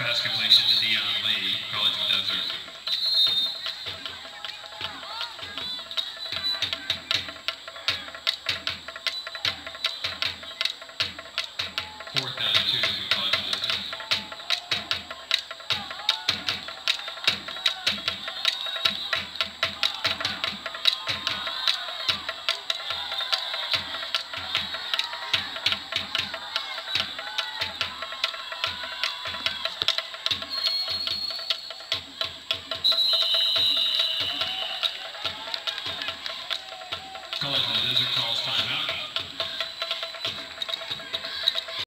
pass completion to Dion Lee, College of Desert. Fourth down and 2 for College of Desert. College of